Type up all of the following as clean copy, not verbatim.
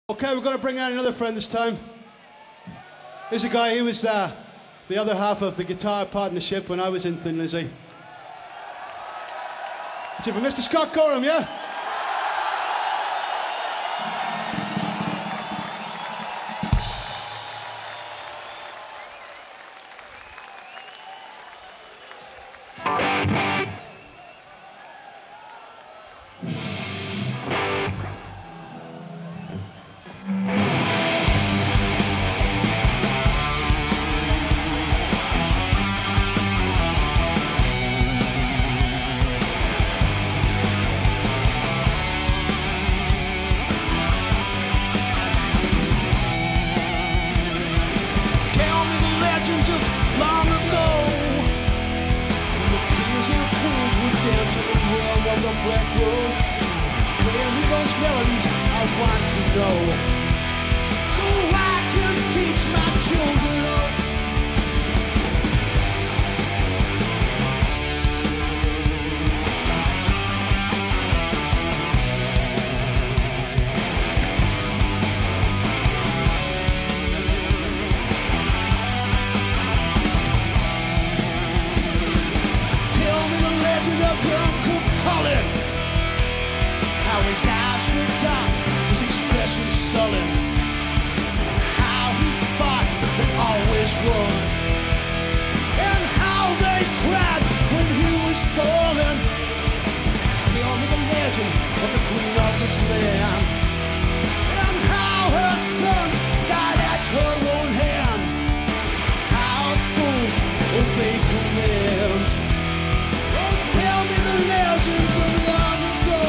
Okay, we're going to bring out another friend this time. Here's a guy, he was the other half of the guitar partnership when I was in Thin Lizzy. Is it for Mr. Scott Gorham, yeah? His eyes were dark, his expression sullen. How he fought and always won, and how they cried when he was falling. Tell me the legend of the queen of this land, and how her sons died at her own hand. How fools obey commands. Oh, tell me the legends of long ago.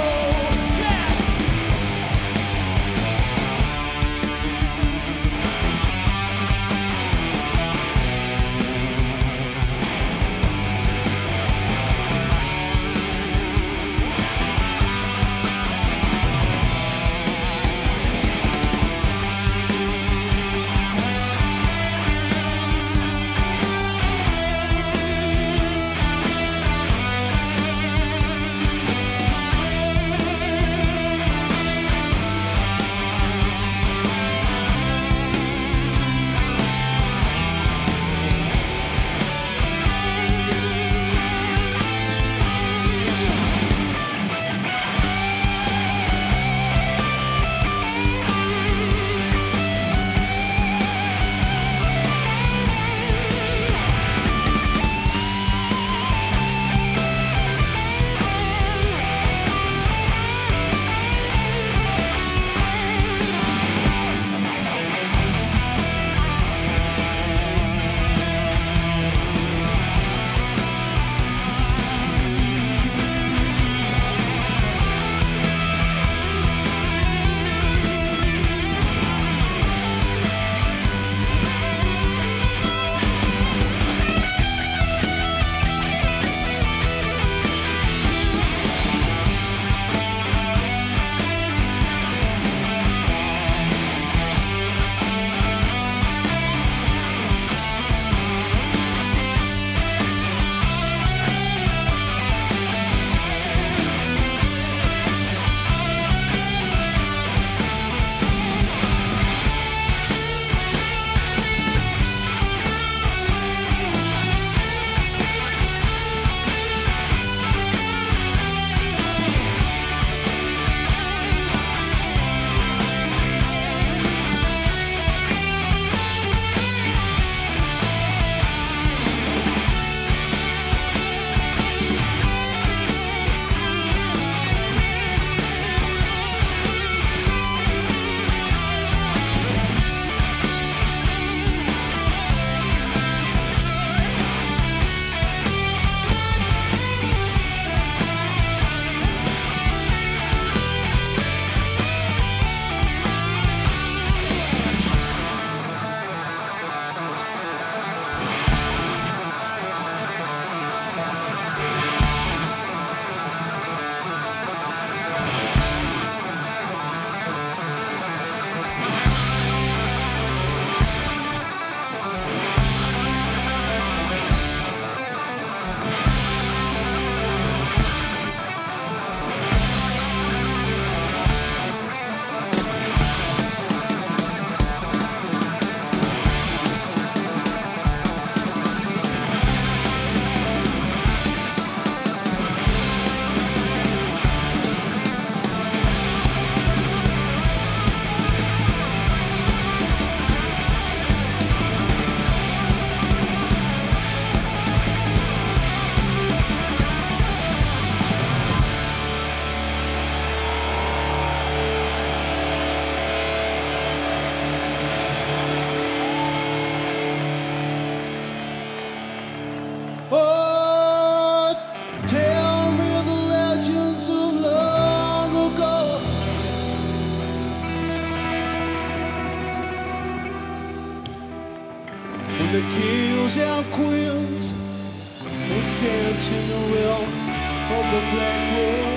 and the kings and queens will dance in the realm of the black world.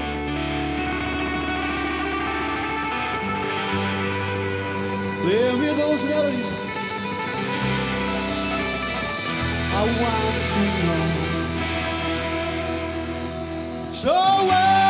Play me those melodies. I want to know. So